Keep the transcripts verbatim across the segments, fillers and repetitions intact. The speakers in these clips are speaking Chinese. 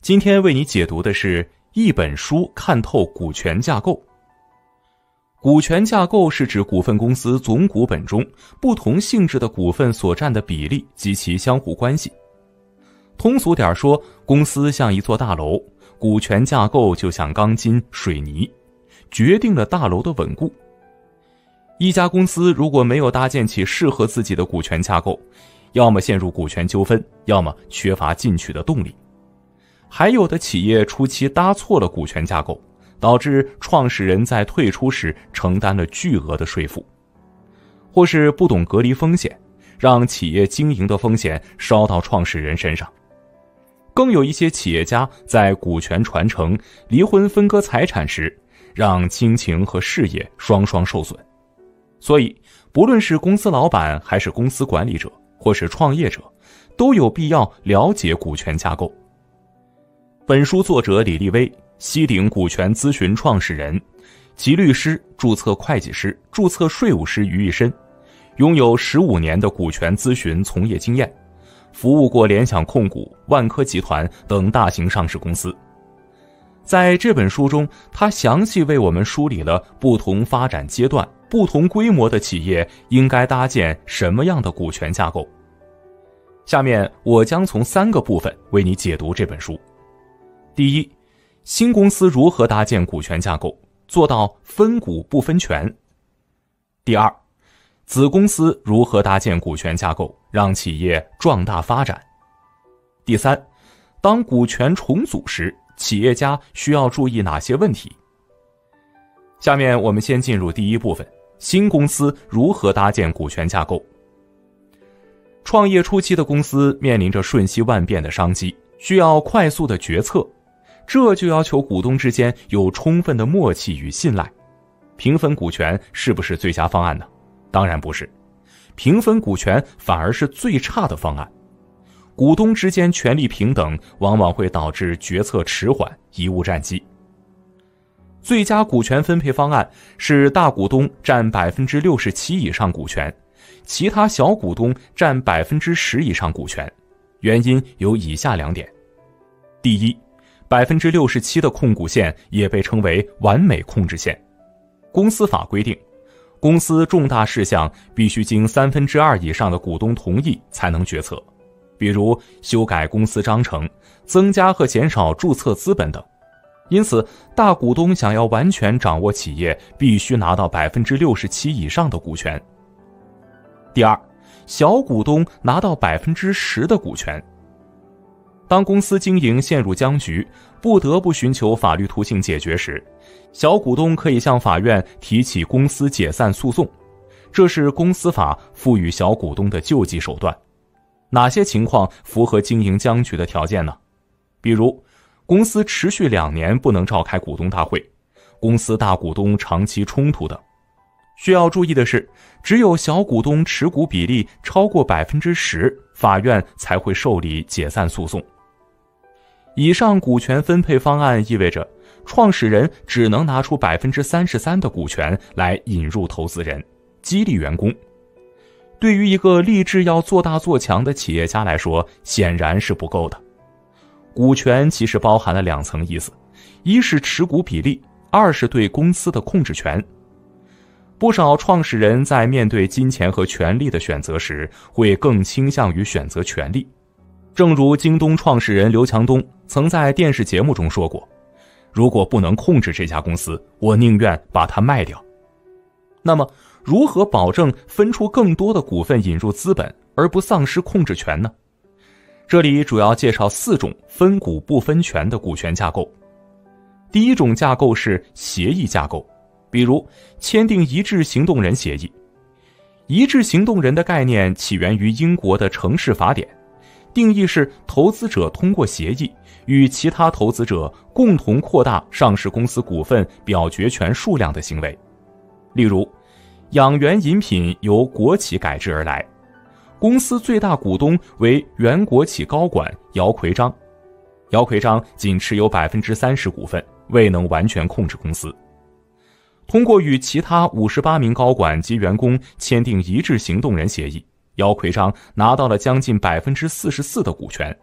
今天为你解读的是一本书看透股权架构。股权架构是指股份公司总股本中不同性质的股份所占的比例及其相互关系。通俗点说，公司像一座大楼，股权架构就像钢筋、水泥，决定了大楼的稳固。一家公司如果没有搭建起适合自己的股权架构，要么陷入股权纠纷，要么缺乏进取的动力。还有的企业初期搭错了股权架构，导致创始人在退出时承担了巨额的税负，或是不懂隔离风险，让企业经营的风险烧到创始人身上。更有一些企业家在股权传承、离婚分割财产时，让亲情和事业双双受损。所以，不论是公司老板还是公司管理者，或是创业者，都有必要了解股权架构。本书作者李立威，西鼎股权咨询创始人，集律师、注册会计师、注册税务师于一身，拥有十五年的股权咨询从业经验，服务过联想控股、万科集团等大型上市公司。在这本书中，他详细为我们梳理了不同发展阶段、不同规模的企业应该搭建什么样的股权架构。下面我将从三个部分为你解读这本书。第一，新公司如何搭建股权架构，做到分股不分权。第二，子公司如何搭建股权架构，让企业壮大发展。第三，当股权重组时，企业家需要注意哪些问题？下面我们先进入第一部分，新公司如何搭建股权架构。创业初期的公司面临着瞬息万变的商机，需要快速的决策，这就要求股东之间有充分的默契与信赖。平分股权是不是最佳方案呢？当然不是，平分股权反而是最差的方案。股东之间权力平等，往往会导致决策迟缓，贻误战机。最佳股权分配方案是大股东占 百分之六十七 以上股权，其他小股东占 百分之十 以上股权。原因有以下两点。第一， 百分之六十七 的控股线也被称为完美控制线。公司法规定，公司重大事项必须经三分之二以上的股东同意才能决策，比如修改公司章程、增加和减少注册资本等。因此，大股东想要完全掌握企业，必须拿到 百分之六十七 以上的股权。第二，小股东拿到 百分之十 的股权。当公司经营陷入僵局，不得不寻求法律途径解决时，小股东可以向法院提起公司解散诉讼，这是公司法赋予小股东的救济手段。哪些情况符合经营僵局的条件呢？比如，公司持续两年不能召开股东大会，公司大股东长期冲突等。需要注意的是，只有小股东持股比例超过 百分之十， 法院才会受理解散诉讼。以上股权分配方案意味着，创始人只能拿出 百分之三十三 的股权来引入投资人，激励员工。对于一个立志要做大做强的企业家来说，显然是不够的。股权其实包含了两层意思，一是持股比例，二是对公司的控制权。不少创始人在面对金钱和权力的选择时，会更倾向于选择权力。正如京东创始人刘强东曾在电视节目中说过，如果不能控制这家公司，我宁愿把它卖掉。那么，如何保证分出更多的股份引入资本，而不丧失控制权呢？这里主要介绍四种分股不分权的股权架构。第一种架构是协议架构，比如签订一致行动人协议。一致行动人的概念起源于英国的城市法典，定义是投资者通过协议与其他投资者共同扩大上市公司股份表决权数量的行为。例如，养元饮品由国企改制而来，公司最大股东为原国企高管姚奎章，姚奎章仅持有 百分之三十 股份，未能完全控制公司。通过与其他五十八名高管及员工签订一致行动人协议，姚奎章拿到了将近 百分之四十四 的股权，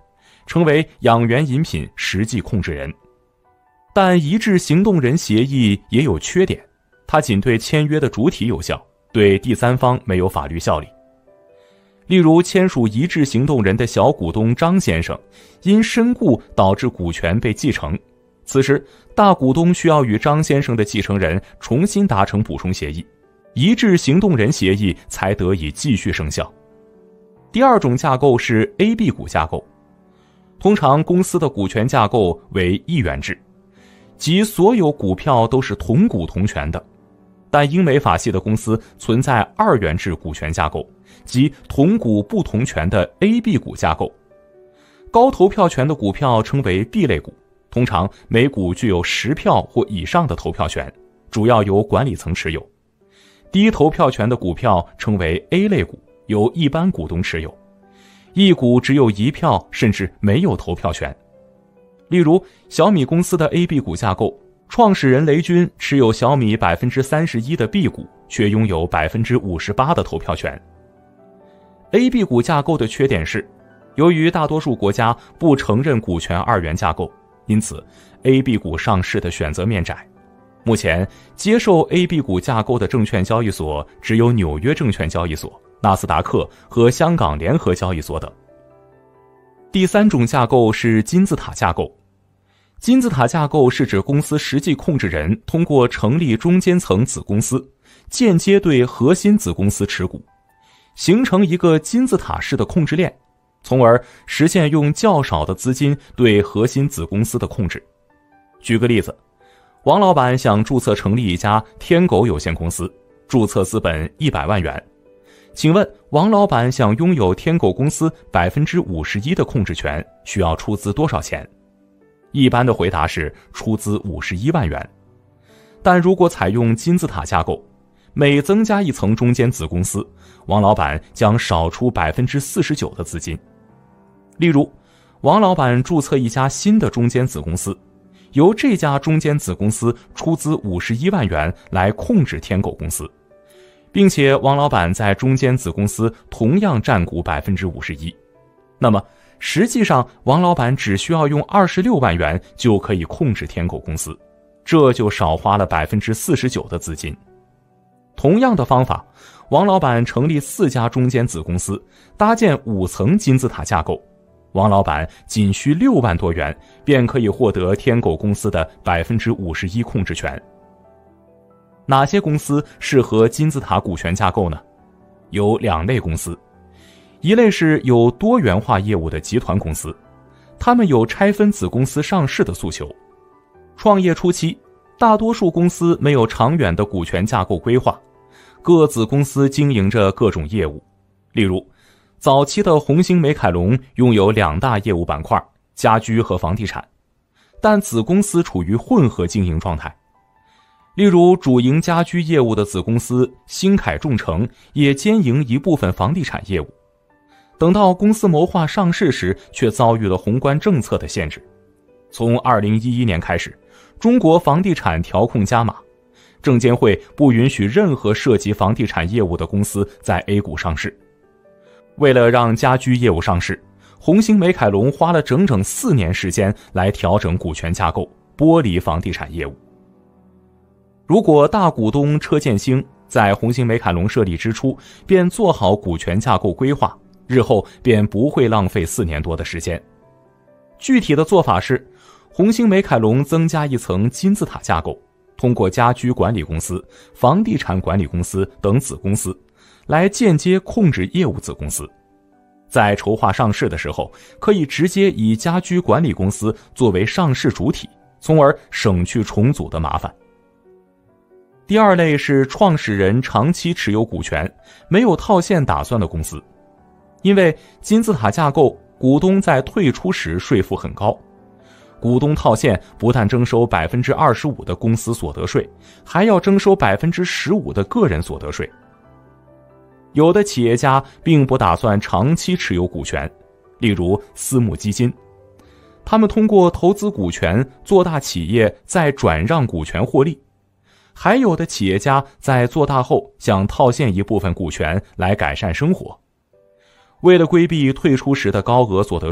成为养元饮品实际控制人。但一致行动人协议也有缺点，它仅对签约的主体有效，对第三方没有法律效力。例如，签署一致行动人的小股东张先生因身故导致股权被继承，此时大股东需要与张先生的继承人重新达成补充协议，一致行动人协议才得以继续生效。第二种架构是 A B 股架构，通常公司的股权架构为一元制，即所有股票都是同股同权的。但英美法系的公司存在二元制股权架构，即同股不同权的 A B 股架构。高投票权的股票称为 B 类股，通常每股具有十票或以上的投票权，主要由管理层持有。低投票权的股票称为 A 类股，由一般股东持有，一股只有一票甚至没有投票权。例如小米公司的 A B 股架构，创始人雷军持有小米 百分之三十一 的 B 股，却拥有 百分之五十八 的投票权。A B 股架构的缺点是，由于大多数国家不承认股权二元架构，因此 A B 股上市的选择面窄。目前接受 A B 股架构的证券交易所只有纽约证券交易所、纳斯达克和香港联合交易所等。第三种架构是金字塔架构。金字塔架构是指公司实际控制人通过成立中间层子公司，间接对核心子公司持股，形成一个金字塔式的控制链，从而实现用较少的资金对核心子公司的控制。举个例子，王老板想注册成立一家天狗有限公司，注册资本一百万元。请问王老板想拥有天狗公司 百分之五十一 的控制权，需要出资多少钱？一般的回答是出资五十一万元。但如果采用金字塔架构，每增加一层中间子公司，王老板将少出 百分之四十九 的资金。例如，王老板注册一家新的中间子公司，由这家中间子公司出资五十一万元来控制天狗公司，并且王老板在中间子公司同样占股 百分之五十一。那么实际上王老板只需要用二十六万元就可以控制天狗公司，这就少花了 百分之四十九 的资金。同样的方法，王老板成立四家中间子公司，搭建五层金字塔架构，王老板仅需六万多元便可以获得天狗公司的 百分之五十一 控制权。哪些公司适合金字塔股权架构呢？有两类公司，一类是有多元化业务的集团公司，他们有拆分子公司上市的诉求。创业初期，大多数公司没有长远的股权架构规划，各子公司经营着各种业务。例如，早期的红星美凯龙拥有两大业务板块，家居和房地产，但子公司处于混合经营状态。例如，主营家居业务的子公司新凯众诚也兼营一部分房地产业务。等到公司谋划上市时，却遭遇了宏观政策的限制。从二零一一年开始，中国房地产调控加码，证监会不允许任何涉及房地产业务的公司在 A 股上市。为了让家居业务上市，红星美凯龙花了整整四年时间来调整股权架构，剥离房地产业务。如果大股东车建兴在红星美凯龙设立之初便做好股权架构规划，日后便不会浪费四年多的时间。具体的做法是，红星美凯龙增加一层金字塔架构，通过家居管理公司、房地产管理公司等子公司来间接控制业务子公司。在筹划上市的时候，可以直接以家居管理公司作为上市主体，从而省去重组的麻烦。第二类是创始人长期持有股权，没有套现打算的公司。因为金字塔架构，股东在退出时税负很高，股东套现不但征收 百分之二十五 的公司所得税，还要征收 百分之十五 的个人所得税。有的企业家并不打算长期持有股权，例如私募基金，他们通过投资股权做大企业，再转让股权获利。还有的企业家在做大后想套现一部分股权来改善生活。为了规避退出时的高额所得税，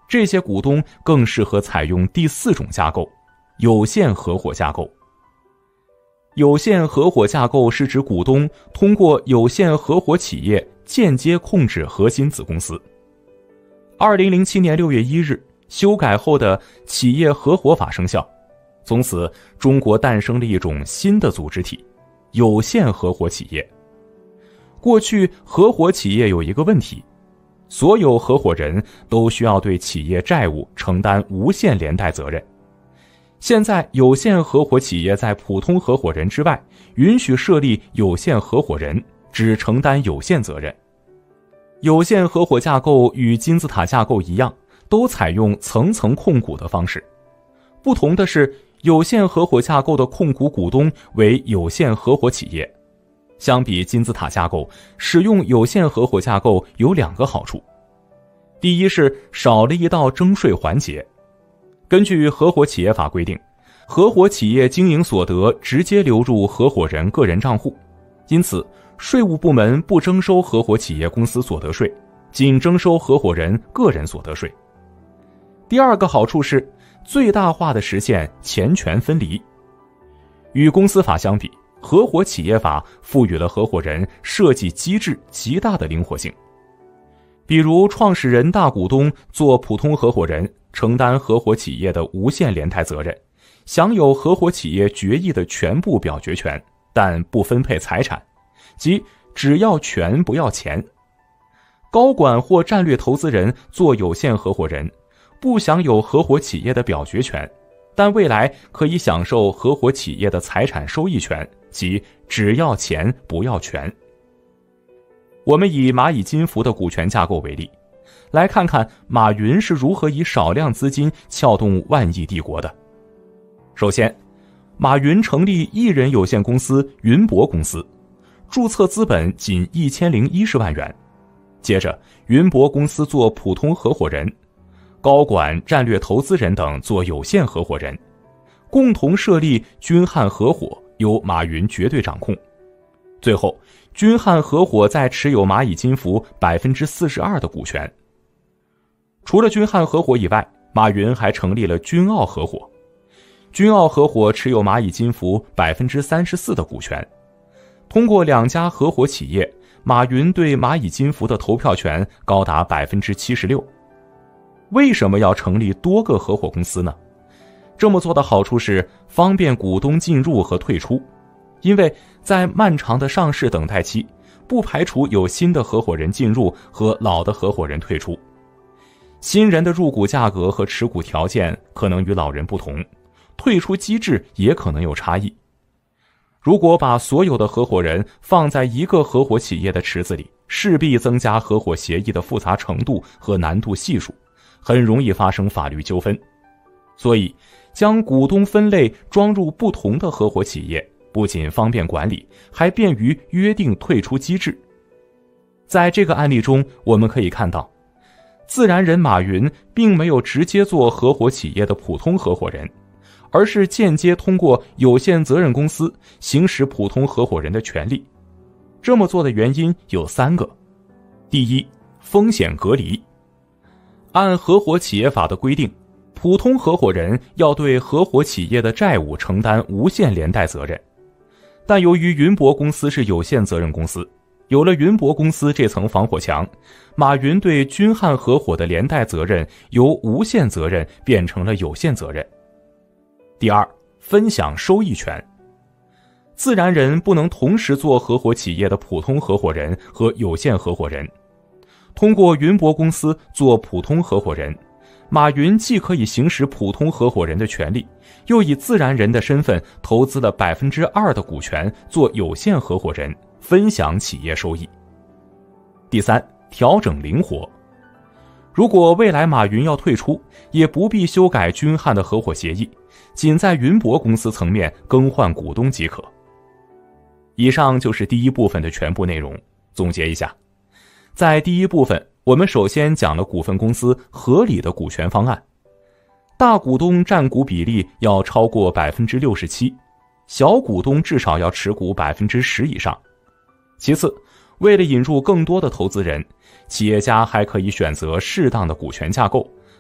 这些股东更适合采用第四种架构——有限合伙架构。有限合伙架构是指股东通过有限合伙企业间接控制核心子公司。二零零七年六月一日，修改后的企业合伙法生效，从此中国诞生了一种新的组织体——有限合伙企业。过去合伙企业有一个问题，所有合伙人都需要对企业债务承担无限连带责任。现在有限合伙企业在普通合伙人之外，允许设立有限合伙人，只承担有限责任。有限合伙架构与金字塔架构一样，都采用层层控股的方式。不同的是，有限合伙架构的控股股东为有限合伙企业。相比金字塔架构，使用有限合伙架构有两个好处。第一是少了一道征税环节。根据合伙企业法规定，合伙企业经营所得直接流入合伙人个人账户，因此税务部门不征收合伙企业公司所得税，仅征收合伙人个人所得税。第二个好处是最大化地实现钱权分离。与公司法相比，合伙企业法赋予了合伙人设计机制极大的灵活性。比如创始人大股东做普通合伙人，承担合伙企业的无限连带责任，享有合伙企业决议的全部表决权，但不分配财产，即只要权不要钱。高管或战略投资人做有限合伙人，不享有合伙企业的表决权，但未来可以享受合伙企业的财产收益权，即只要钱不要权。我们以蚂蚁金服的股权架构为例，来看看马云是如何以少量资金撬动万亿帝国的。首先，马云成立一人有限公司云博公司，注册资本仅一千零一十万元。接着，云博公司做普通合伙人，高管、战略投资人等做有限合伙人，共同设立君汉合伙，由马云绝对掌控。最后，君汉合伙再持有蚂蚁金服 百分之四十二 的股权。除了君汉合伙以外，马云还成立了君奥合伙。君奥合伙持有蚂蚁金服 百分之三十四 的股权。通过两家合伙企业，马云对蚂蚁金服的投票权高达 百分之七十六。为什么要成立多个合伙公司呢？这么做的好处是方便股东进入和退出，因为在漫长的上市等待期，不排除有新的合伙人进入和老的合伙人退出。新人的入股价格和持股条件可能与老人不同，退出机制也可能有差异。如果把所有的合伙人放在一个合伙企业的池子里，势必增加合伙协议的复杂程度和难度系数，很容易发生法律纠纷。所以，将股东分类装入不同的合伙企业，不仅方便管理，还便于约定退出机制。在这个案例中，我们可以看到，自然人马云并没有直接做合伙企业的普通合伙人，而是间接通过有限责任公司行使普通合伙人的权利。这么做的原因有三个。第一，风险隔离。按合伙企业法的规定，普通合伙人要对合伙企业的债务承担无限连带责任。但由于云博公司是有限责任公司，有了云博公司这层防火墙，马云对君汉合伙的连带责任由无限责任变成了有限责任。第二，分享收益权。自然人不能同时做合伙企业的普通合伙人和有限合伙人。通过云博公司做普通合伙人，马云既可以行使普通合伙人的权利，又以自然人的身份投资了 百分之二 的股权做有限合伙人，分享企业收益。第三，调整灵活。如果未来马云要退出，也不必修改君汉的合伙协议，仅在云博公司层面更换股东即可。以上就是第一部分的全部内容。总结一下，在第一部分，我们首先讲了股份公司合理的股权方案，大股东占股比例要超过 百分之六十七， 小股东至少要持股 百分之十 以上。其次，为了引入更多的投资人，企业家还可以选择适当的股权架构，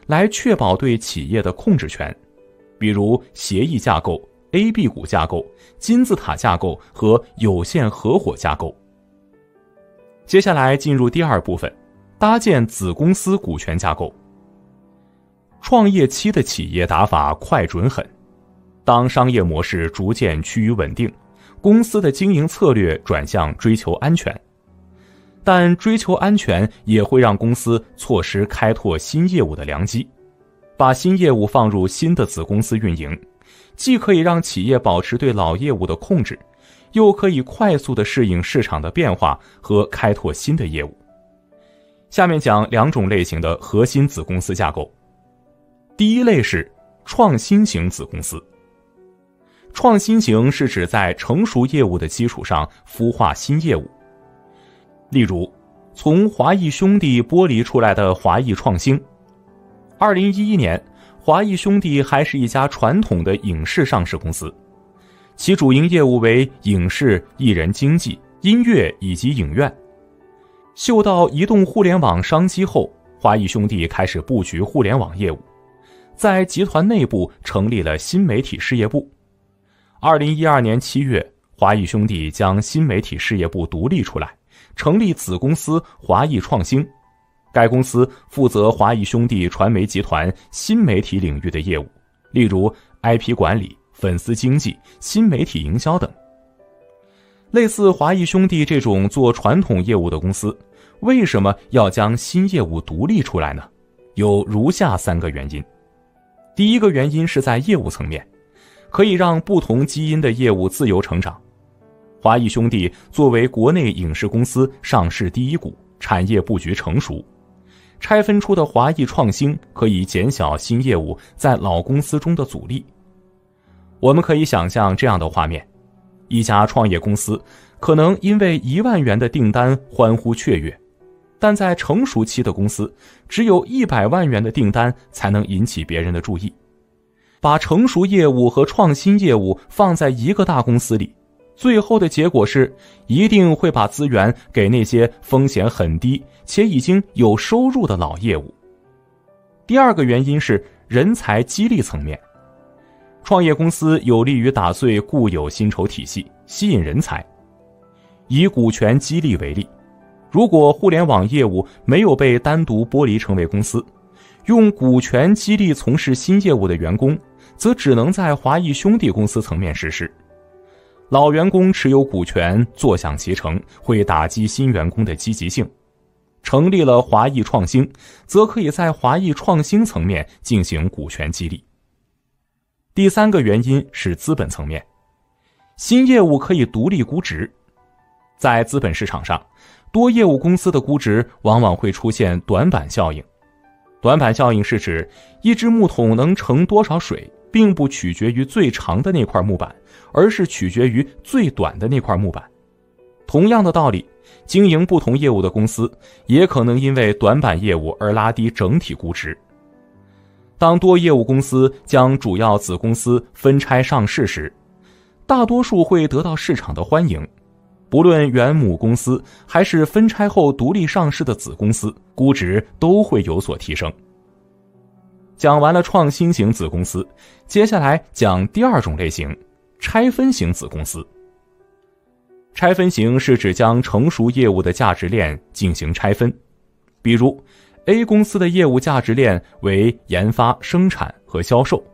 来确保对企业的控制权，比如协议架构、A B 股架构、金字塔架构和有限合伙架构。接下来进入第二部分，搭建子公司股权架构。创业期的企业打法快准狠，当商业模式逐渐趋于稳定，公司的经营策略转向追求安全。但追求安全也会让公司错失开拓新业务的良机。把新业务放入新的子公司运营，既可以让企业保持对老业务的控制，又可以快速地适应市场的变化和开拓新的业务。下面讲两种类型的核心子公司架构。第一类是创新型子公司。创新型是指在成熟业务的基础上孵化新业务。例如，从华谊兄弟剥离出来的华谊创新。二零一一年，华谊兄弟还是一家传统的影视上市公司，其主营业务为影视、艺人经纪、音乐以及影院。嗅到移动互联网商机后，华谊兄弟开始布局互联网业务，在集团内部成立了新媒体事业部。二零一二年七月，华谊兄弟将新媒体事业部独立出来，成立子公司华谊创新。该公司负责华谊兄弟传媒集团新媒体领域的业务，例如 I P 管理、粉丝经济、新媒体营销等。类似华谊兄弟这种做传统业务的公司，为什么要将新业务独立出来呢？有如下三个原因。第一个原因是在业务层面，可以让不同基因的业务自由成长。华谊兄弟作为国内影视公司上市第一股，产业布局成熟，拆分出的华谊创新可以减小新业务在老公司中的阻力。我们可以想象这样的画面，一家创业公司可能因为一万元的订单欢呼雀跃，但在成熟期的公司，只有一百万元的订单才能引起别人的注意。把成熟业务和创新业务放在一个大公司里，最后的结果是一定会把资源给那些风险很低且已经有收入的老业务。第二个原因是人才激励层面。创业公司有利于打碎固有薪酬体系，吸引人才。以股权激励为例，如果互联网业务没有被单独剥离成为公司，用股权激励从事新业务的员工，则只能在华谊兄弟公司层面实施。老员工持有股权，坐享其成，会打击新员工的积极性。成立了华谊创新，则可以在华谊创新层面进行股权激励。第三个原因是资本层面，新业务可以独立估值。在资本市场上，多业务公司的估值往往会出现短板效应。短板效应是指一只木桶能盛多少水，并不取决于最长的那块木板，而是取决于最短的那块木板。同样的道理，经营不同业务的公司也可能因为短板业务而拉低整体估值。当多业务公司将主要子公司分拆上市时，大多数会得到市场的欢迎，不论原母公司还是分拆后独立上市的子公司，估值都会有所提升。讲完了创新型子公司，接下来讲第二种类型，拆分型子公司。拆分型是指将成熟业务的价值链进行拆分，比如 A 公司的业务价值链为研发、生产和销售，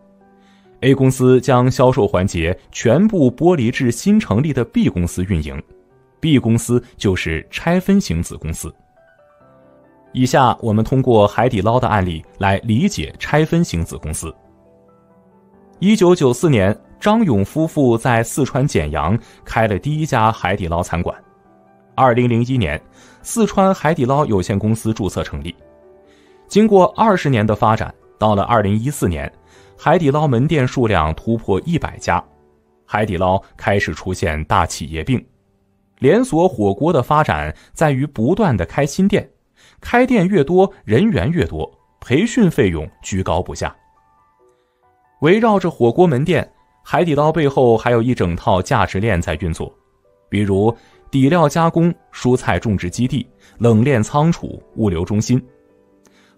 A 公司将销售环节全部剥离至新成立的 B 公司运营， B 公司就是拆分型子公司。以下我们通过海底捞的案例来理解拆分型子公司。一九九四年，张勇夫妇在四川简阳开了第一家海底捞餐馆。二零零一年，四川海底捞有限公司注册成立。经过二十年的发展，到了二零一四年，海底捞门店数量突破一百家，海底捞开始出现大企业病。连锁火锅的发展在于不断的开新店，开店越多，人员越多，培训费用居高不下。围绕着火锅门店，海底捞背后还有一整套价值链在运作，比如底料加工、蔬菜种植基地、冷链仓储、物流中心。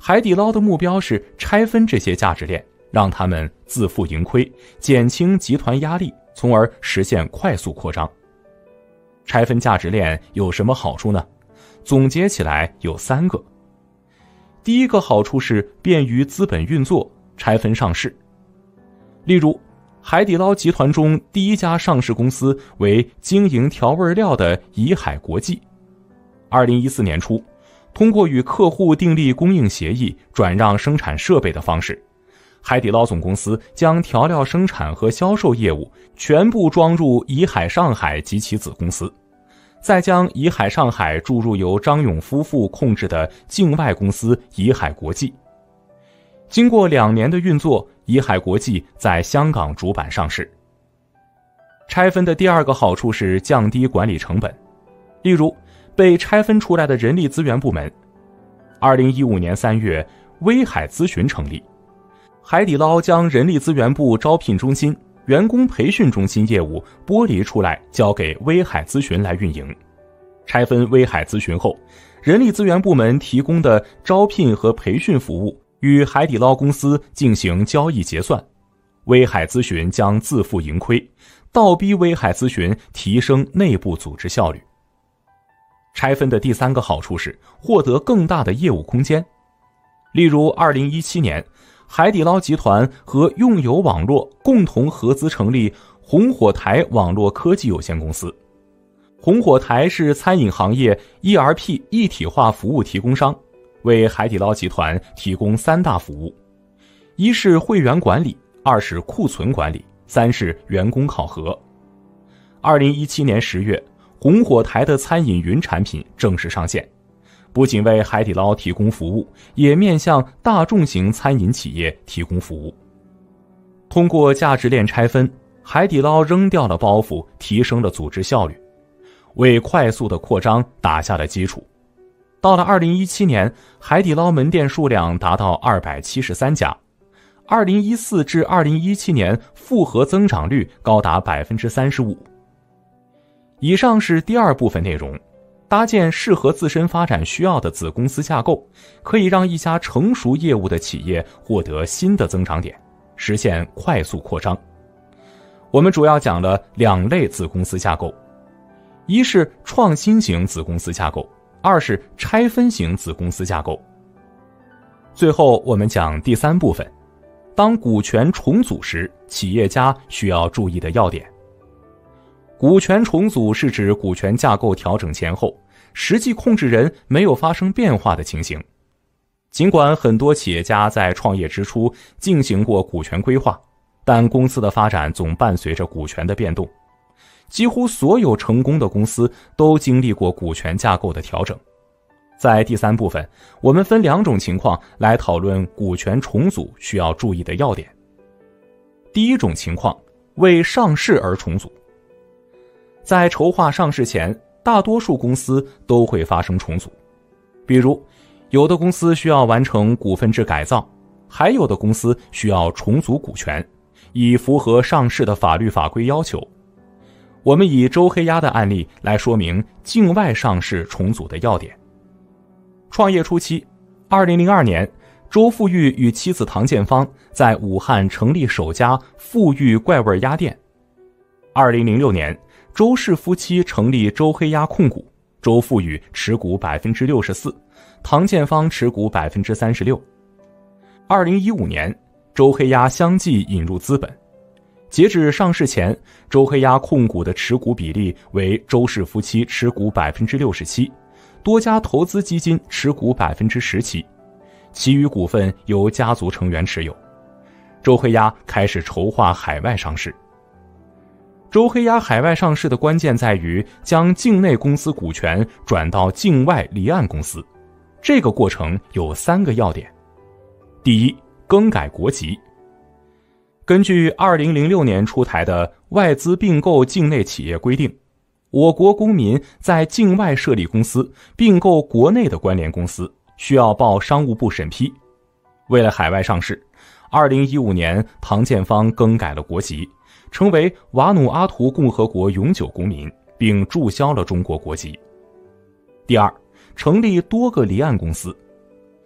海底捞的目标是拆分这些价值链，让他们自负盈亏，减轻集团压力，从而实现快速扩张。拆分价值链有什么好处呢？总结起来有三个。第一个好处是便于资本运作，拆分上市。例如，海底捞集团中第一家上市公司为经营调味料的怡海国际。二零一四年初，通过与客户订立供应协议，转让生产设备的方式，海底捞总公司将调料生产和销售业务全部装入怡海上海及其子公司，再将怡海上海注入由张勇夫妇控制的境外公司怡海国际。经过两年的运作，怡海国际在香港主板上市。拆分的第二个好处是降低管理成本。例如，被拆分出来的人力资源部门，二零一五年三月，威海咨询成立。海底捞将人力资源部招聘中心、员工培训中心业务剥离出来，交给威海咨询来运营。拆分威海咨询后，人力资源部门提供的招聘和培训服务与海底捞公司进行交易结算，威海咨询将自负盈亏，倒逼威海咨询提升内部组织效率。拆分的第三个好处是获得更大的业务空间。例如二零一七年，海底捞集团和用友网络共同合资成立红火台网络科技有限公司。红火台是餐饮行业 E R P 一体化服务提供商，为海底捞集团提供三大服务：一是会员管理，二是库存管理，三是员工考核。二零一七年十月，红火台的餐饮云产品正式上线，不仅为海底捞提供服务，也面向大众型餐饮企业提供服务。通过价值链拆分，海底捞扔掉了包袱，提升了组织效率，为快速的扩张打下了基础。到了二零一七年，海底捞门店数量达到二百七十三家，二零一四至二零一七年复合增长率高达 百分之三十五。以上是第二部分内容，搭建适合自身发展需要的子公司架构，可以让一家成熟业务的企业获得新的增长点，实现快速扩张。我们主要讲了两类子公司架构，一是创新型子公司架构，二是拆分型子公司架构。最后我们讲第三部分，当股权重组时，企业家需要注意的要点。股权重组是指股权架构调整前后，实际控制人没有发生变化的情形。尽管很多企业家在创业之初进行过股权规划，但公司的发展总伴随着股权的变动。几乎所有成功的公司都经历过股权架构的调整。在第三部分，我们分两种情况来讨论股权重组需要注意的要点。第一种情况，为上市而重组。在筹划上市前，大多数公司都会发生重组。比如，有的公司需要完成股份制改造，还有的公司需要重组股权，以符合上市的法律法规要求。我们以周黑鸭的案例来说明境外上市重组的要点。创业初期，二零零二年，周富裕与妻子唐建芳在武汉成立首家富裕怪味鸭店。二零零六年，周氏夫妻成立周黑鸭控股，周富裕持股 百分之六十四， 唐建芳持股 百分之三十六。二零一五年，周黑鸭相继引入资本。截止上市前，周黑鸭控股的持股比例为周氏夫妻持股 百分之六十七， 多家投资基金持股 百分之十七， 其余股份由家族成员持有。周黑鸭开始筹划海外上市。周黑鸭海外上市的关键在于将境内公司股权转到境外离岸公司，这个过程有三个要点。第一，更改国籍。根据二零零六年出台的外资并购境内企业规定，我国公民在境外设立公司并购国内的关联公司，需要报商务部审批。为了海外上市，二零一五年唐建芳更改了国籍，成为瓦努阿图共和国永久公民，并注销了中国国籍。第二，成立多个离岸公司。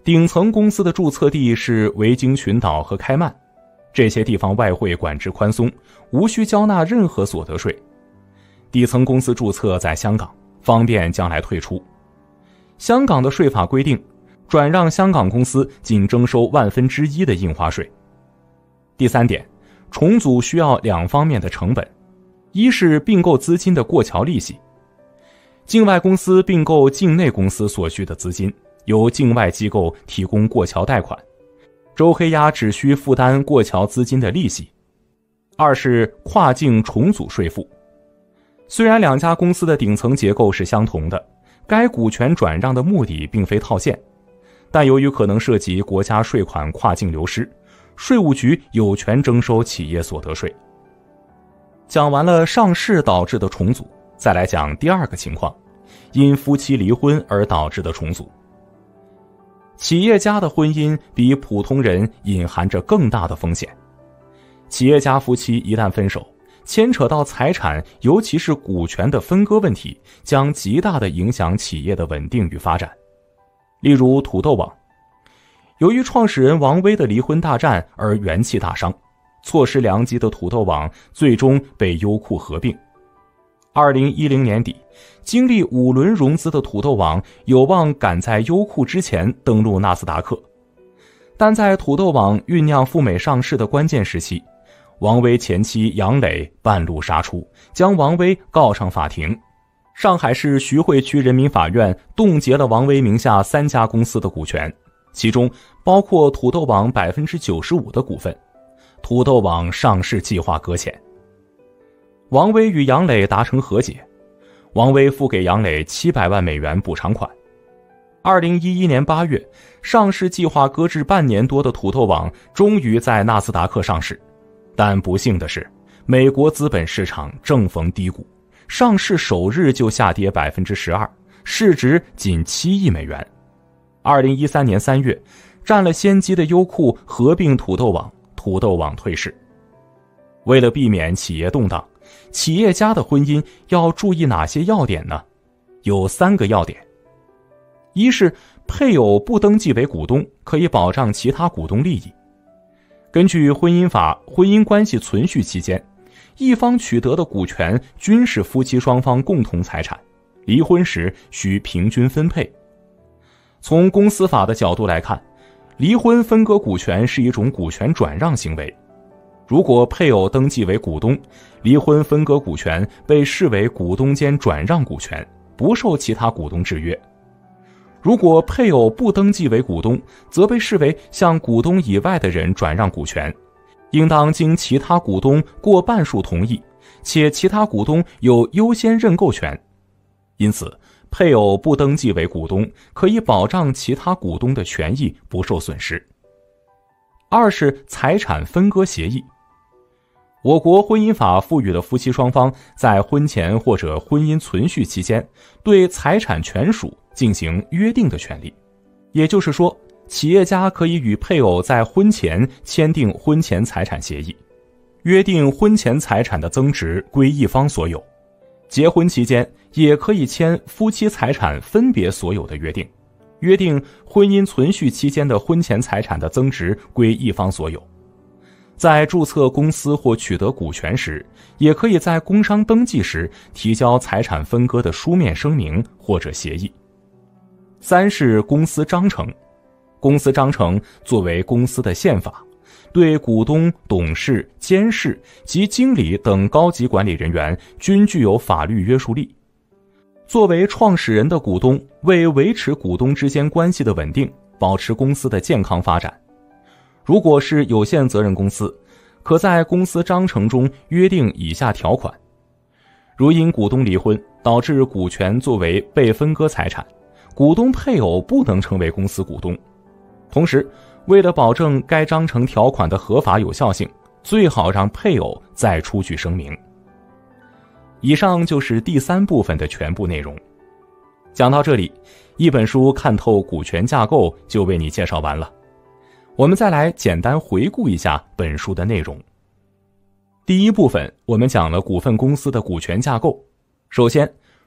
顶层公司的注册地是维京群岛和开曼，这些地方外汇管制宽松，无需交纳任何所得税。底层公司注册在香港，方便将来退出。香港的税法规定，转让香港公司仅征收万分之一的印花税。第三点，重组需要两方面的成本，一是并购资金的过桥利息。境外公司并购境内公司所需的资金，由境外机构提供过桥贷款，周黑鸭只需负担过桥资金的利息。二是跨境重组税负。虽然两家公司的顶层结构是相同的，该股权转让的目的并非套现，但由于可能涉及国家税款跨境流失，税务局有权征收企业所得税。讲完了上市导致的重组，再来讲第二个情况，因夫妻离婚而导致的重组。企业家的婚姻比普通人隐含着更大的风险。企业家夫妻一旦分手，牵扯到财产，尤其是股权的分割问题，将极大地影响企业的稳定与发展。例如土豆网，由于创始人王威的离婚大战而元气大伤，错失良机的土豆网最终被优酷合并。二零一零年底，经历五轮融资的土豆网有望赶在优酷之前登陆纳斯达克，但在土豆网酝酿赴美上市的关键时期，王威前妻杨磊半路杀出，将王威告上法庭。上海市徐汇区人民法院冻结了王威名下三家公司的股权，其中包括土豆网 百分之九十五 的股份，土豆网上市计划搁浅。王威与杨磊达成和解，王威付给杨磊七百万美元补偿款。二零一一年八月，上市计划搁置半年多的土豆网终于在纳斯达克上市，但不幸的是，美国资本市场正逢低谷，上市首日就下跌 百分之十二， 市值仅七亿美元。二零一三年三月，占了先机的优酷合并土豆网，土豆网退市。为了避免企业动荡，企业家的婚姻要注意哪些要点呢？有三个要点。一是配偶不登记为股东，可以保障其他股东利益。根据婚姻法，婚姻关系存续期间，一方取得的股权均是夫妻双方共同财产，离婚时需平均分配。从公司法的角度来看，离婚分割股权是一种股权转让行为。如果配偶登记为股东，离婚分割股权被视为股东间转让股权，不受其他股东制约。如果配偶不登记为股东，则被视为向股东以外的人转让股权，应当经其他股东过半数同意，且其他股东有优先认购权。因此，配偶不登记为股东，可以保障其他股东的权益不受损失。二是财产分割协议。我国婚姻法赋予了夫妻双方在婚前或者婚姻存续期间对财产权属进行约定的权利。也就是说，企业家可以与配偶在婚前签订婚前财产协议，约定婚前财产的增值归一方所有。结婚期间也可以签夫妻财产分别所有的约定，约定婚姻存续期间的婚前财产的增值归一方所有。在注册公司或取得股权时，也可以在工商登记时提交财产分割的书面声明或者协议。三是公司章程。公司章程作为公司的宪法，对股东、董事、监事及经理等高级管理人员均具有法律约束力。作为创始人的股东，为维持股东之间关系的稳定，保持公司的健康发展，如果是有限责任公司，可在公司章程中约定以下条款：如因股东离婚导致股权作为被分割财产，股东配偶不能成为公司股东。同时，为了保证该章程条款的合法有效性，最好让配偶再出具声明。以上就是第三部分的全部内容。讲到这里，一本书看透股权架构就为你介绍完了。我们再来简单回顾一下本书的内容。第一部分，我们讲了股份公司的股权架构。首先，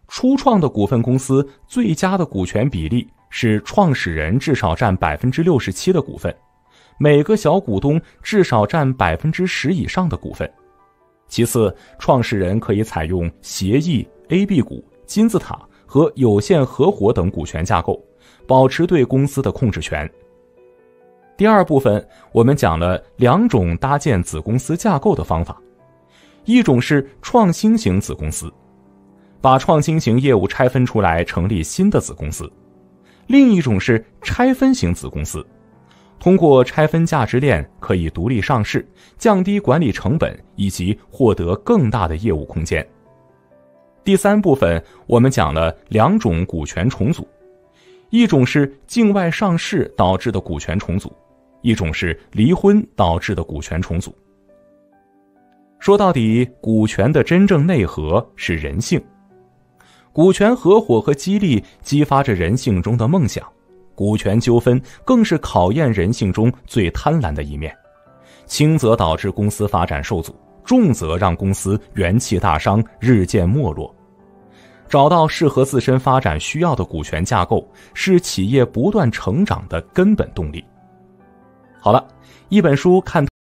初创的股份公司最佳的股权比例是创始人至少占 百分之六十七 的股份，每个小股东至少占 百分之十 以上的股份。其次，创始人可以采用协议、A B 股、金字塔和有限合伙等股权架构，保持对公司的控制权。第二部分，我们讲了两种搭建子公司架构的方法，一种是创新型子公司，把创新型业务拆分出来成立新的子公司；另一种是拆分型子公司，通过拆分价值链可以独立上市，降低管理成本以及获得更大的业务空间。第三部分，我们讲了两种股权重组，一种是境外上市导致的股权重组，一种是离婚导致的股权重组。说到底，股权的真正内核是人性。股权合伙和激励激发着人性中的梦想，股权纠纷更是考验人性中最贪婪的一面，轻则导致公司发展受阻，重则让公司元气大伤，日渐没落。找到适合自身发展需要的股权架构，是企业不断成长的根本动力。好了，一本书看